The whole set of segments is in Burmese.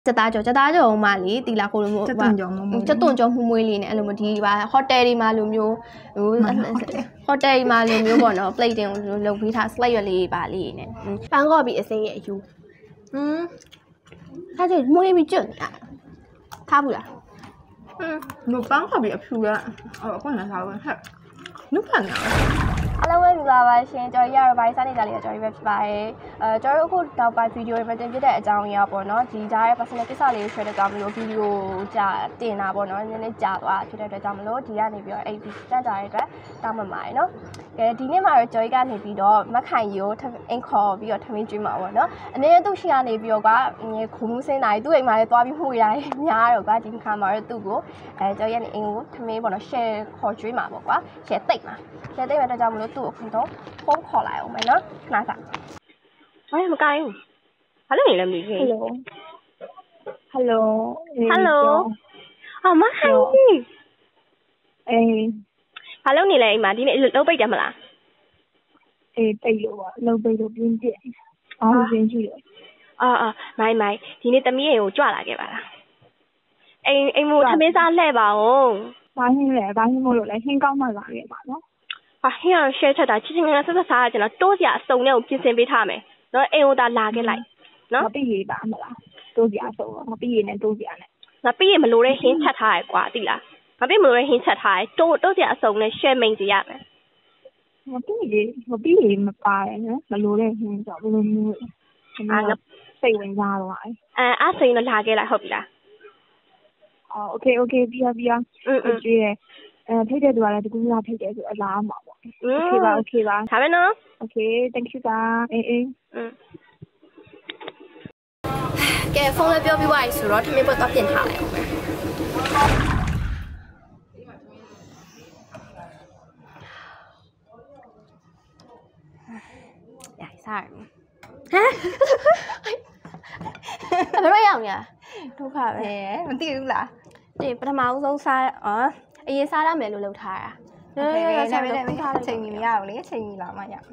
จะตาจ่อมาลีตีละคนจะตุ่นจ่อมุยลีเนี่ยอะไรหมดทีว่าโฮเทลมาลุมอยู่โฮเทลมาลุมอยู่บ่เนาะ plating ลงပြီးထား slide ရလေးပါလေးနဲ့ပန်းကော့ပြီးအစိမ်းရဲ့အယူထားကြမွေးပြီးကျွတ်နေတာထားဘူးလားမပန်းကော့ပြီးအဖြူရအခုနကစားဝင်ဟဲ့နုဖန်နာအားလုံးပဲမင်္ဂလာပါရှင်ကျွန်တော်ရတော့ဘာစားနေကြလေးကျွန်တော်ပဲဖြစ်ပါတယ်ကျွန်တော်တို့အခုတော့ပါဗီဒီယိုတွေတင်ပြတဲ့အကြောင်းအရာပေါ့နော်ဒီကြားရဲ့ personal ကိစ္စလေးကို share လုပ်ကြမလို့ဗီဒီယိုကြာတင်တာပေါ့နော်နည်းနည်းကြာသွားဖြစ်တဲ့အတွက်ကြောင့်မလို့ဒီကနေပြီးတော့အဲ့ဒီကြကြတဲ့အတွက်တောင်းပန်ပါတယ်နော်ကဲဒီနေ့မှာတော့ကျွန်တော်ကနေပြီးတော့မခိုင်ရိုးအင်ခေါ်ပြီးတော့ထမင်းကျွေးမှာပေါ့နော်အနေနဲ့သူ့ရှိကနေပြီးတော့ကခုံမှုစင်းတာသူ့အိမ်မှာလည်းသွားပြီးမှုရတယ်များတော့ကဒီခါမှာတော့သူ့ကိုကျွန်တော်ရဲ့အင်ကိုထမင်းပေါ့နော် share ခေါ်ကျွေးမှာပေါ့ကွာ share တိတ်မှာ share တိတ်မှာတော့ကြောင့်မလို့သူ့အခုတော့ဖုန်းခေါ်လိုက်အောင်မယ်နော်ခဏစားဘာမှမကိုင်းဘူးဘာလို့နေလဲမသိဘူး Hello မဟိုင်းအေးဘာလို့နေလဲအိမ်မှာဒီနေ့လုံးပိတ်တယ်မလားအေးပိတ်လို့ပါလုံးပိတ်လို့ပြင်းပြရင်းကြည့်လို့မိုင်းဒီနေ့သမီးအိမ်ကိုကြွလာခဲ့ပါလားအိမ်မို့ထမင်းစားလှဲ့ပါဦးဘာဟင်းလဲဘာဟင်းမို့လို့လဲဟင်းကောင်းမှလာခဲ့ပါနော်ဟင်းရ share ချက်တာချင်းချင်းငါဆက်ဆက်စားရကျွန်တော်တိုးစရာအစုံနဲ့ကိုပြင်ဆင်ပေးထားမယ်နော်အိမ်ကိုသာလာခဲ့လိုက်နော်မပြီးရပါမလားတိုးစရာအစုံမပြီးရနဲ့တိုးစရာနဲ့ငါပြီးရမလို့တဲ့ဟင်းချက်ထားရကွာသိလားငါပြီးမလို့တဲ့ဟင်းချက်ထားရတိုးစရာအစုံနဲ့ share မိန်စီရမယ်မပြီးရမပါတယ်နော်မလို့တဲ့ဟင်းကြောင့်ဘယ်လိုမျိုးစိတ်ဝင်စားတော့အဲ့စိန်တော့လာခဲ့လိုက်ဟုတ်ပြီလားโอเคပြီးကြည့်ရဖိတ်တဲ့သူကလည်းတကူလာဖိတ်တယ်ဆိုအလားမှာပေါ့โอเคပါဒါပဲနော်โอเค thank you ပါအေးကဲဖုန်းလေးပြောပြီးသွားပြီဆိုတော့ထမင်းပွဲတော့ပြင်ထားလိုက်အောင်မယ်ရစားရမယ်ဘယ်လိုရအောင်ညာဒုက္ခပဲမသိဘူးလားဒီပထမဦးဆုံးစားအရင်စားရမယ်လို့လုပ်ထားတာဆက်ပြီးတဲ့အချိန်ကြီးမရဘူးလေအချိန်ကြီးလာမှရ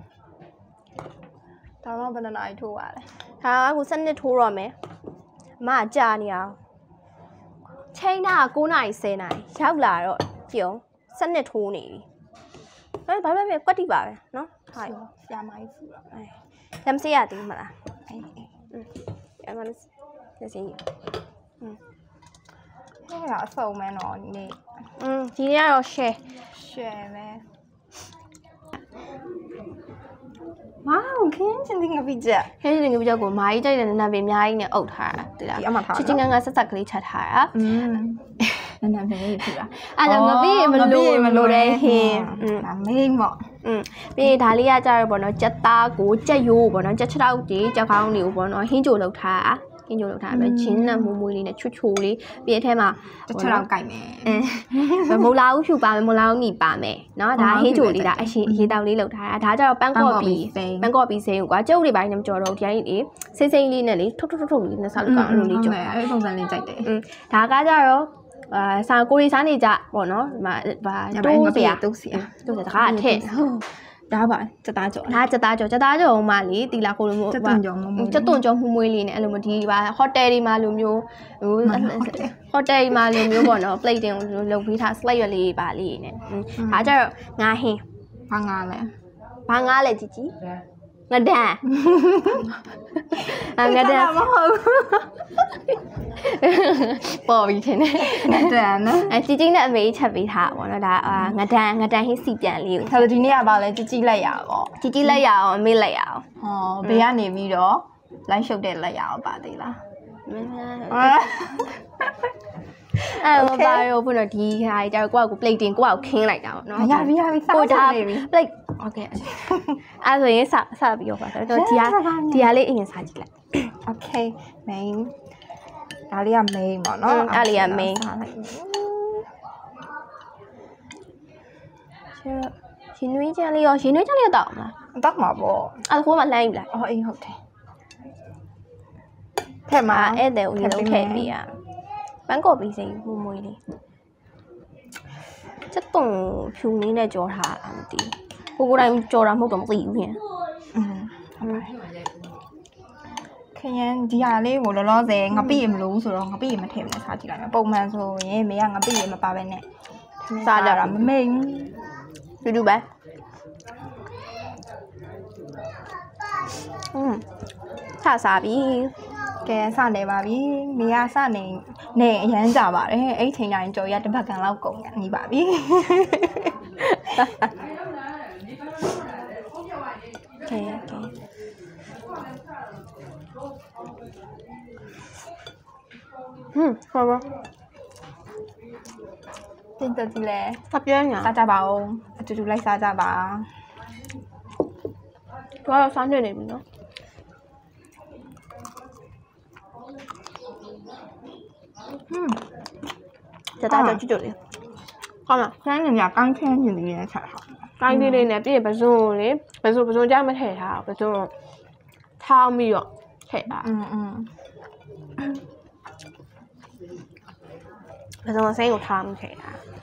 တော့ဘယ်နှနာရီထိုးပါလဲဟာအခု7နှစ်ထိုးတော့မယ်အမကြာနေအောင်ချိန်တာ9နာရီ10နာရီရောက်လာတော့ကြုံ7နှစ်ထိုးနေပြီဘာပဲကွက်တိပါပဲနော်ဟာရမိုင်းဖူတော့လမ်းစေးရသေးမလားရမလက်စေးအဲ့ဒါအစုံမဲနော်ဒီနေ့ဒီနေ့ကတော့ share မဲမောင်ခင်းချင်းတင်ငါပြကြကိုမာကြီးကြိုက်တဲ့နံပါတ်အများကြီးနဲ့အုပ်ထားတာတိလားချစ်ချင်းငန်းဆက်ကလေးချက်ထားတာနံပါတ်လေးဖြစ်တာအဲ့တော့ငပိမလို့တဲ့ဟင်းဒါမေးမော့ပြီးဒါလေးကကြတော့ပေါ့နော်ကြက်သားကိုကြက်ရိုးပေါ့နော်ကြက်6တောက်တွေကြက်ကောင်းတွေကိုပေါ့နော်ဟင်းကြိုလောက်ထားတာဟင်းကြိုလောက်ထားပဲချင်းနဲ့မွေးလေးနဲ့ချွတ်လေးပြီးအထဲမှာ 6တောက်ကြိုက်မယ်မုံလာဦးဖြူပါမယ်မုံလာဦးနီပါမယ်နော်ဒါဟင်းကြိုလေးဒါအရှင်ရေတောက်လေးလောက်ထားတာဒါကြတော့ပန်းကော့ပီစိမ်းကွာကျုပ်တွေပိုင်းနဲ့မကြော်တော့ဒီတိုင်းလေးစိမ့်လေးနဲ့လေထုတ်လေးနဲ့ဆောက်ကောင်အဲ့လိုလေးကြော်အဲ့ပုံစံလေးကြိုက်တယ်ဒါကကြတော့စာကိုရီစားနေကြပေါ့နော်ဒီမှာတိုးစရာတကားအထက်ဒါပါစသားကြော်ဒါစသားကြော်မှလေတီလာခိုလိုမျိုးကျက်သွန်ကြော်မှုလေးနဲ့အဲ့လိုမျိုးဒီပါဟိုတယ်တွေမှာလိုမျိုးဟိုတယ်မှာလိုမျိုးပေါ့နော် plating လုပ်ပြီးထား slide ရလေးပါလေးနဲ့ဒါကြတော့ငါဟင်းဘာငါလဲជីငဒန်ငဒန်မဟုတ်ပေါ်ပြီးထင်တယ်ငဒန်နော်ជីနဲ့အမေချက်ပေးထားပါတော့ဒါငဒန်ဟင်းစီပြန်လေးကိုဒါဆိုဒီနေ့ကပါလဲជីလက်ရပေါ့ជីလက်ရအောင်အမေလက်ရအောင်ဘေးကနေပြီးတော့လိုက်ရှုပ်တဲ့လက်ရအောင်ပါသေးလားဘာရောဘုနော်ဒီဟာကြတော့ကိုယ့်ကို plating ကိုယ့်ကိုခင်းလိုက်တာပေါ့နော်ရပြီကိုဒါ plate โอเคအဲ့ဆိုရင်စပြီးတော့ပါဆိုတော့ဒီဟာလေးအရင်စားကြည့်လိုက် okay main ဒါလေးက main ပေါ့နော်အဲ့လေးက main ရှင်နွေးချမ်းလေးတော့မလားတောက်မှာပေါ့အဲ့ကိုမှလှမ်းပြီလားအေးဟုတ်တယ်ဖက်မှာအဲ့တဲ့ဦးလုံးထည့်ပေးရပန်းကော့ပြီးစိမွေးလေးချက်တုံဖြူလေးနဲ့ကြောထားတာမသိကိုယ်တိုင်ကြောတာမဟုတ်တော့မသိဘူးခင်ခရင်ဒီဟာလေးကိုလောလောဆယ်ငပိရမလို့ဆိုတော့ငပိရမထည့်နဲ့စားကြည့်လိုက်မယ်ပုံမှန်ဆိုရင်မေကငပိရမပါပဲနဲ့စားကြတာမမိန်တူတူပဲစားပြီကဲစနေပါပြီမေကစနေအရန်ကြပါတယ်အဲ့ချိန်တိုင်းကြော်ရတစ်ပတ်ကန်လောက်ကုန်နေပါပြီကဲ好吧တင်တတိလဲစပြင်းညာစားကြပါဦးအတူတူလိုက်စားကြပါတော့စားနေပြီနော်这大家去酒店，好吗？现在人家刚开始的人才好，刚开始呢，别不送嘞，不送家没太好，不送汤米哟，太大。不送生个汤米太大。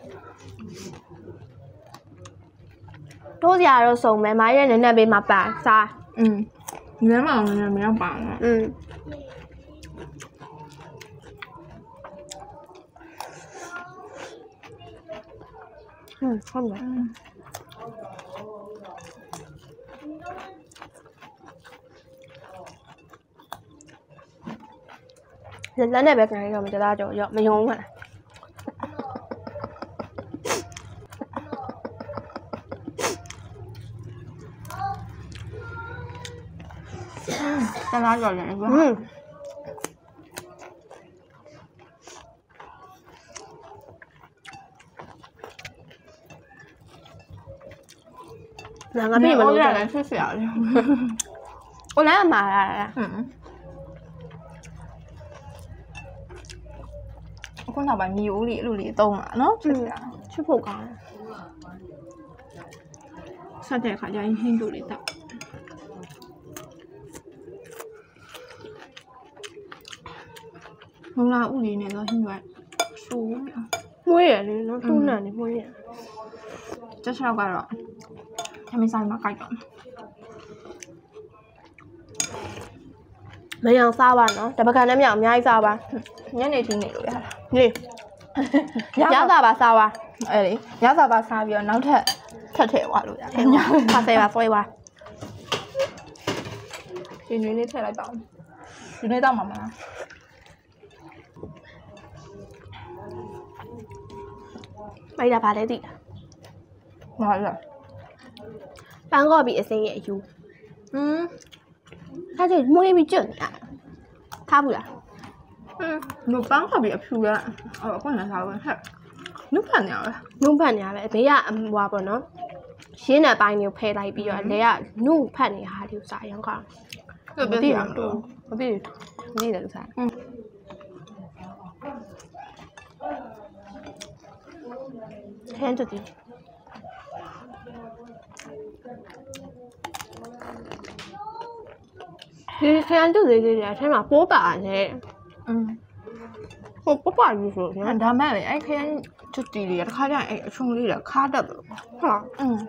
多家都送没，买人那边嘛办啥？你那嘛人家没有办呢。好的。人家那边干什么？叫大家要没用啊。再拿点人吧。两个比我俩人吃小的，我来买来。我那把米屋里路里冻了，喏，吃小，吃不干。上天好像一天路里冻。我那屋里那个现在熟了，没也的，那冻了的没也。这是要干了。还没စားမှာကြိုက်တော့မယောင်စားပါနော်တပကံနဲ့မြောင်အများကြီးစားပါညနေထင်းနေလို့ရတာနေညစာပါစားပါအဲ့လေညစာပါစားပြီးတော့နောက်ထပ်ထပ်ထည့်သွားလို့ရတယ်ညဖာဆယ်ပါဆွဲပါဒီနွေးလေးထည့်လိုက်ပါဦးဒီနေ့တော့မှာမလားမိုက်တာပါလေတိဘာလဲပန်းကော့ပြီးအစိမ်းရဲ့အယူဒါကြောင့်မွေးပြီးကျွတ်နေတာထားဘူးလားနုပန်းကော့ပြီးအဖြူရအခုနကစားဝင်ဟဲ့နုဖတ်နေရပဲနုဖတ်နေရပဲဘေးကဟွာပေါ့နော်ရှင်းတဲ့ပိုင်းမျိုးဖယ်လိုက်ပြီးတော့လေကနုဖတ်နေဟာဒီစားရောင်းကောင်းမသိဘူးမသိတယ်လို့စားဟန်တူတီဒီခရမ်းတူလေးလေးတွေအထက်မှာပိုးပါနဲ့ဟိုပိုးပါယူဆိုနော်ဒါမဲ့လေအဲ့ခရမ်းတူတီလေးတစ်ခါကျရင်အဲ့အချုံလေးတွေခါတတ်တယ်ဟုတ်လား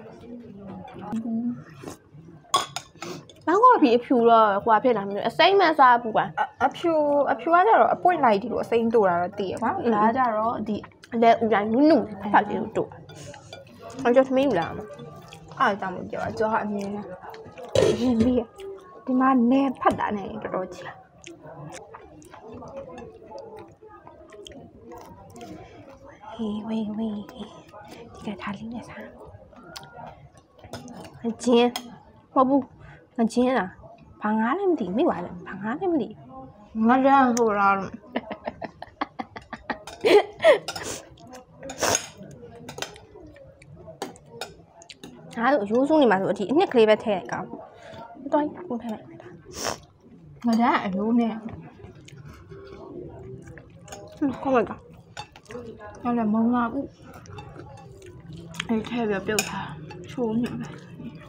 ဘန်းကောပြီးအဖြူတော့ဟိုဖြစ်လာမျိုးအစိမ့်မစားဘူးကွာအဖြူကကြတော့အပွင့်လိုက်ဒီလိုအစိမ့်တို့တာတော့တည်ရကွာဒါကကြတော့ဒီအလဲဥတိုင်းနုနုဖတ်လေးတို့အကျော်သမီးဦးလားအားကြောင့်မပြောကြောဟာအမြင်နဲ့ရင်းပြီးဒီမှာနေဖတ်တာနဲ့တော်တော်ကြီးဝေးဒီကထားလေးနဲ့စားအကျင်းမဟုတ်ဘူးငကျင်းလားဘာငါလည်းမသိမိပါလေဘာငါလည်းမသိငါလည်းဟိုလားအားလို့ရိုးစုံနေမှာဆိုအထိအနှစ်ကလေးပဲထည့်လိုက်ကောင်းတော့ပုံထည့်လိုက်တာငါကအရိုးနဲ့ကောင်းလိုက်တာအဲ့လည်းမုံလာဘူးအဲ့ထည့်ပြီးပြုတ်ထားချိုးနေတယ်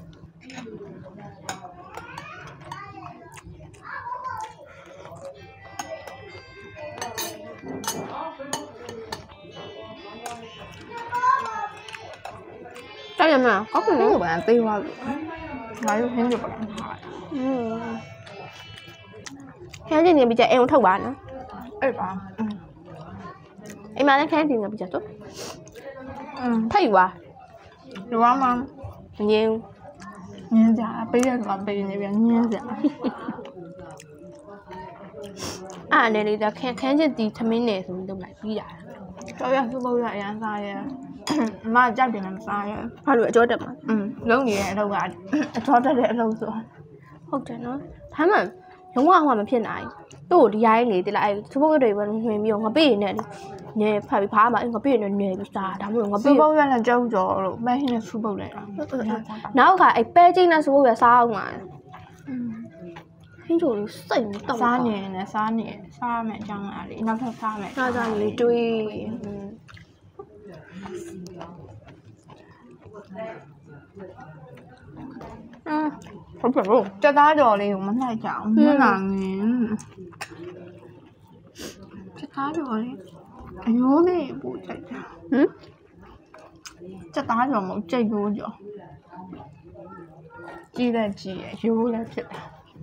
တိုက်ရမလားကောက်ကနေကိုပဲသေးသွားပြီငါတို့ဟင်းကြပါလားခန်းချင်းနေပြီးကြအိမ်ကိုထုတ်ပါနော်အဲ့ပါအိမ်မှာလည်းခန်းချင်းနေပြီးကြဆိုထိတ်ပါလူကမှငင်းညင်းကြပေးရကပေးနေပြန်ညင်းကြအဲ့နဲ့လေးကခန်းချင်းတီသမင်းနေဆိုပြီးလုပ်လိုက်ပြီးတာတော့ရစုပ်လို့ရအရန်စားရဲအမကြိုက်တယ်လည်းစားရဲဘာလို့အကျော်တက်မှာလုံးနေတဲ့အလုပ်ကအထောတက်တဲ့အလုပ်ဆိုဟုတ်တယ်နော်ဒါမှလုံးဝမဖြစ်နိုင်သူ့ကိုဒီရိုင်းလေတိလားအဲ့စပုတ်တွေပဲနှွင်ပြီးတော့ငပေးနေတယ်နေဖတ်ပြီးဖားမှာငပေးနေနေပြီးစားဒါမှမဟုတ်ငစုပေးပ်ရနဲ့ကြောက်ကြော်လို့ပဲဟင်းနဲ့စုပ်ပုတ်လိုက်တာနောက်ကအဲ့ပဲချင်းနဲ့စပုတ်ရစားအောင်မှာဟင်းချိုလေးစိတ်မတော့စားနေနဲ့စားမယ်အကြောင်းအားလေးနောက်ထပ်စားမယ်စားကြလေးတွေးဟုတ်ကဲ့လို့တက်သားကြော်လေးကိုမနှိုက်ကြအောင်ညနာငင်းတက်သားကြော်လေးအယိုးလေးပို့ကြိုက်တာတက်သားကြော်မဟုတ်ကြိတ်ရိုးကြော်ကြီးလည်းကြီးရရိုးလည်းဖြစ်တာ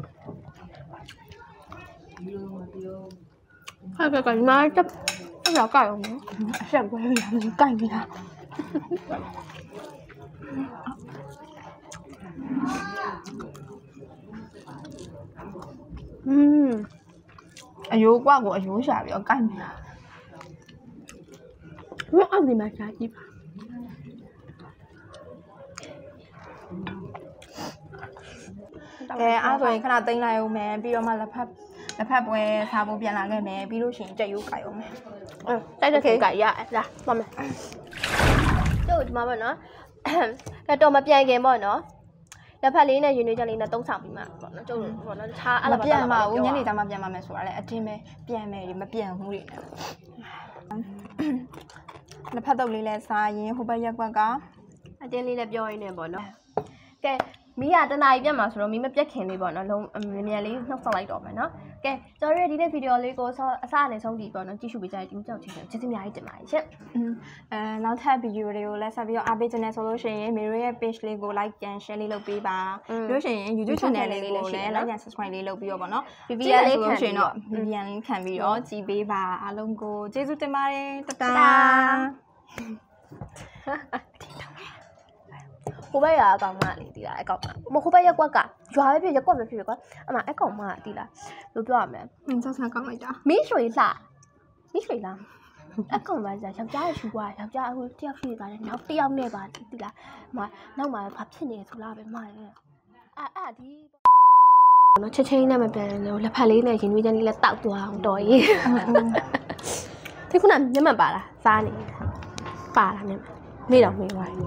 ဟုတ်ကဲ့ဒီမှာတက်ရောက်ကြအောင်နော်အဆက်ကွဲရမ်းကြိုက်ပြီလားအယိုးกว่าကိုအယိုးရှာပြီးတော့ကြိုက်နေတာမအောင်ဒီမှာရှာကြည့်ပါကဲအားဆိုရင်ခဏသိမ်းလိုက်အောင်မယ်ပြီးတော့မှလက်ဖက်ပွဲစားဖို့ပြန်လာခဲ့မယ်ပြီးလို့ရှိရင်ကြက်ရိုးကြိုက်အောင်မယ်တိုက်တဲ့ခေတ်ကရလာမမယ်တို့ဒီမှာပေါ့နော်ကတော့မပြန်ခင်ပေါ့နော်လက်ဖက်လေးနဲ့ရင်းနှီးချက်လေးနဲ့သုံးဆောင်ပြီးမှပေါ့နော်ကျုပ်ပေါ့နော်တခြားအဲ့လိုပြန်မှာဦးညနေကျမှပြန်မှာမယ်ဆိုတာလေအတင်းပဲပြန်မယ်မပြန်ဘူးတွေလက်ဖက်တုပ်လေးလဲစားရင်ဟိုဘက်ရက်ကွက်ကအတင်းလေးလည်းပြောရင်းနေပေါ့နော်ကဲမီးကတနားကြီးပြတ်မှာဆိုတော့မီးမပြတ်ခင်လေးပေါ့နော်လုံးမြန်လေးနှုတ်ဆက်လိုက်တော့မယ်နော်ကဲကျွန်တော်တို့ဒီနေ့ဗီဒီယိုလေးကိုအစအနေဆုံးဒီပေါ့နော်ကြည့်ရှုပေးကြတဲ့ဒီကြောက်ချင်းကျေးဇူးများကြီးတင်ပါတယ်ရှင်နောက်ထပ်ဗီဒီယိုတွေကိုလည်းဆက်ပြီးတော့အားပေးချင်တယ်ဆိုလို့ရှိရင်မေရိုရဲ့ page လေးကို like ပြန် share လေးလုပ်ပေးပါပြီးလို့ရှိရင် YouTube channel လေးကိုလည်း like ပြန် subscribe လေးလုပ်ပြီးတော့ပေါ့နော် VPN လေးခံပြီးတော့ VPN လေးခံပြီးတော့ကြည်ပေးပါအားလုံးကိုကျေးဇူးတင်ပါတယ်တတာဟိုဘက်ကအကောင်မလေးတီးလားအကောင်မဟိုဘက်ရက်ကွက်ကရွာပဲဖြစ်ရက်ကွက်ပဲဖြစ်ကွာအမအကောင်မတီးလားလို့ပြောရမယ်ဆောက်ဆန်းကောင်းလိုက်တာမင်းရွှေလားအကောင်မကြာယောက်ျားရရှူကွာယောက်ျားဟိုတယောက်ရှိသွားတယ်နောက်တယောက်နဲ့ပါတီးလားမနောက်မှာဘာဖြစ်နေဆိုလားပဲမရဲ့ဒီနော်ချက်ချင်းနဲ့မပြန်လို့လက်ဖက်လေးနဲ့ရင်သွေးချမ်းလေးလည်းတောက်သွားအောင်တော်ရေးဒီခုနမျက်မှန်ပါလားစားနေပါလားမျက်မှန်မေးတော့မေးသွား